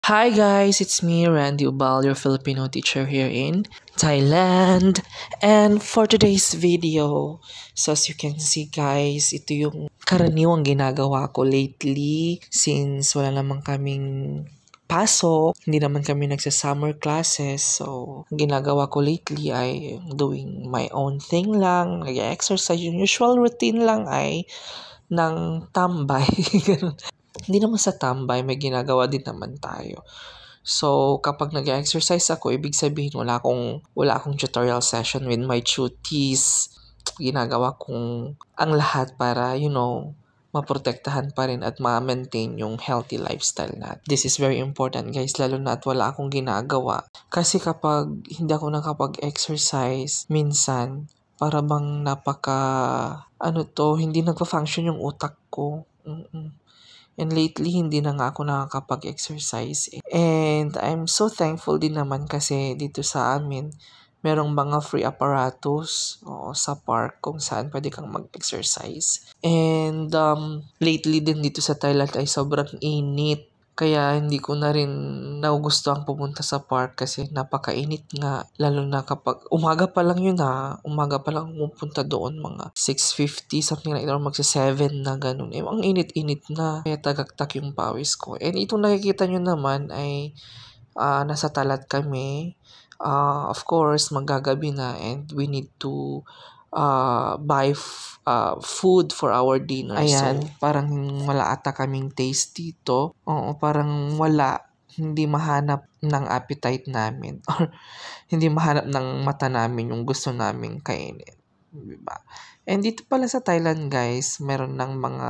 Hi guys, it's me, Randy Ubal, your Filipino teacher here in Thailand. And for today's video, so as you can see guys, ito yung karaniwang ginagawa ko lately since wala namang kaming pasok, hindi naman kami nagsa-summer classes. So, ang ginagawa ko lately ay doing my own thing lang, nag-exercise. Yung usual routine lang ay ng tambay. Ganun. Hindi naman sa tambay, may ginagawa din naman tayo. So, kapag nag-exercise ako, ibig sabihin wala akong tutorial session with my tutees. Ginagawa kong ang lahat para, maprotektahan pa rin at ma-maintain yung healthy lifestyle natin. This is very important guys, lalo na at wala akong ginagawa. Kasi kapag hindi ako nakapag-exercise, minsan, para bang hindi nagpa-function yung utak ko. And lately, hindi na nga ako nakakapag-exercise. And I'm so thankful din naman kasi dito sa amin, merong mga free apparatus sa park kung saan pwede kang mag-exercise. And lately din dito sa Thailand ay sobrang init. Kaya hindi ko na rin nagugustuhan pumunta sa park kasi napakainit nga. Lalo na kapag umaga pa lang yun umaga pa lang pumunta doon mga 6:50 something like that or magsa 7 na ganun. Ang init-init na. Kaya tagaktak yung pawis ko. And itong nakikita nyo naman ay nasa talat kami. Of course, magagabi na and we need to buy food for our dinner. Ayan, so, parang wala ata kaming taste dito. Oo, parang wala. Hindi mahanap ng appetite namin or hindi mahanap ng mata namin yung gusto naming kainin. Diba? And dito pala sa Thailand guys, meron ng mga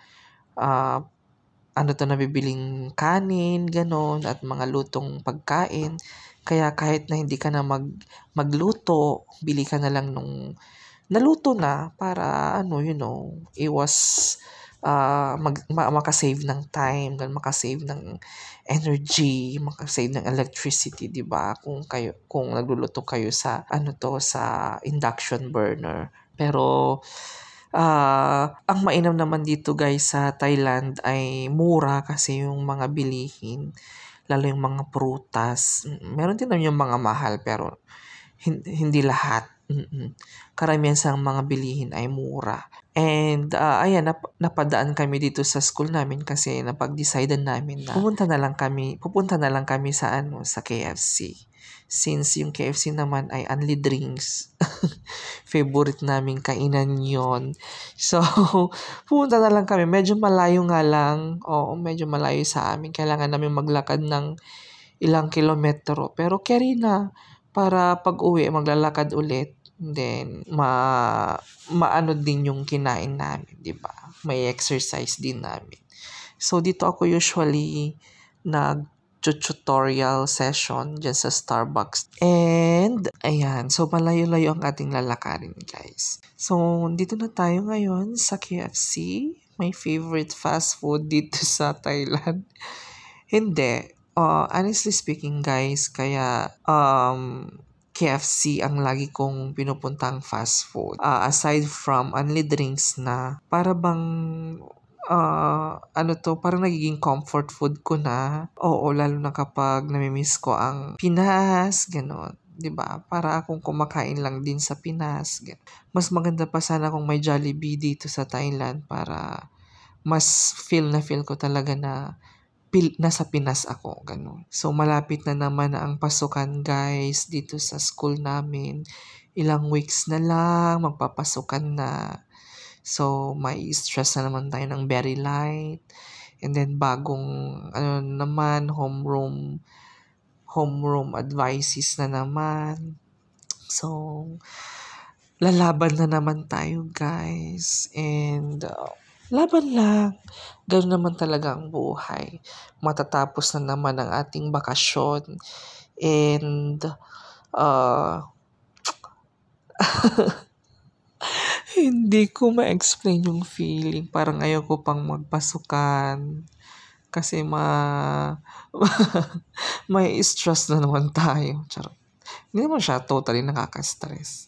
nabibiling kanin, ganon, at mga lutong pagkain. Kaya kahit na hindi ka na magluto, bili ka na lang nung naluto na para iwas makasave ng time, makasave ng energy, makasave ng electricity, 'di ba? Kung nagluluto kayo sa sa induction burner. Pero ang mainam naman dito guys sa Thailand ay mura kasi yung mga bilihin, lalo yung mga prutas. Meron din naman yung mga mahal pero hindi lahat. Karamihan sa mga bilihin ay mura. And ayan, napadaan kami dito sa school namin kasi napag-decidean namin na pupunta na lang kami sa KFC. Since yung KFC naman ay only drinks. Favorite naming kainan yon. So, pumunta na lang kami. Medyo malayo nga lang. Oo, medyo malayo sa amin. Kailangan namin maglakad ng ilang kilometro. Pero carry na para pag-uwi, maglalakad ulit. Then, maano din yung kinain namin, di ba? May exercise din namin. So, dito ako usually tutorial session dyan sa Starbucks. And, ayan. So, malayo-layo ang ating lalakarin, guys. So, dito na tayo ngayon sa KFC. My favorite fast food dito sa Thailand. Hindi. Honestly speaking, guys, kaya KFC ang lagi kong pinupuntang fast food. Aside from only drinks na para bang parang nagiging comfort food ko na. Oo, lalo na kapag namimiss ko ang Pinas, gano'n. 'Di ba? Para akong kumakain lang din sa Pinas. Ganun. Mas maganda pa sana kung may Jollibee dito sa Thailand para mas feel ko talaga na nasa Pinas ako, gano'n. So, malapit na naman ang pasukan, guys, dito sa school namin. Ilang weeks na lang, magpapasukan na. So, may stress na naman tayo ng very light. And then, bagong, homeroom advices na naman. So, lalaban na naman tayo, guys. And, laban lang. Ganoon naman talaga ang buhay. Matatapos na naman ang ating bakasyon. And, hindi ko ma-explain yung feeling. Parang ayaw ko pang magpasukan. Kasi may stress na naman tayo. Charot. Hindi naman siya totally nakaka-stress.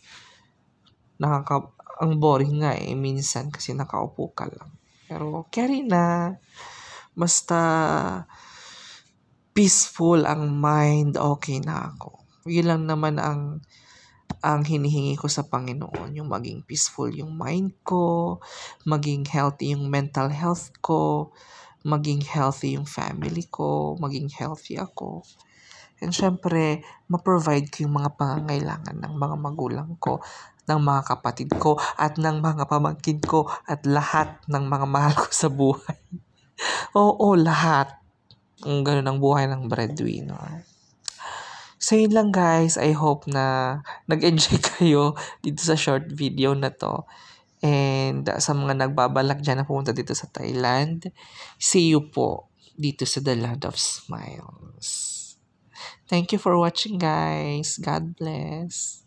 Ang boring nga minsan kasi nakaupo ka lang. Pero carry na. Basta peaceful ang mind, okay na ako. Yun lang naman ang hinihingi ko sa Panginoon, yung maging peaceful yung mind ko, maging healthy yung mental health ko, maging healthy yung family ko, maging healthy ako. And syempre, ma-provide ko yung mga pangangailangan ng mga magulang ko, ng mga kapatid ko, at ng mga pamangkin ko, at lahat ng mga mahal ko sa buhay. Oo, lahat. Ang ganun ang buhay ng breadwinner. So yun lang guys, I hope na nag-enjoy kayo dito sa short video na to. And sa mga nagbabalak dyan na pumunta dito sa Thailand, see you po dito sa The Land of Smiles. Thank you for watching guys. God bless.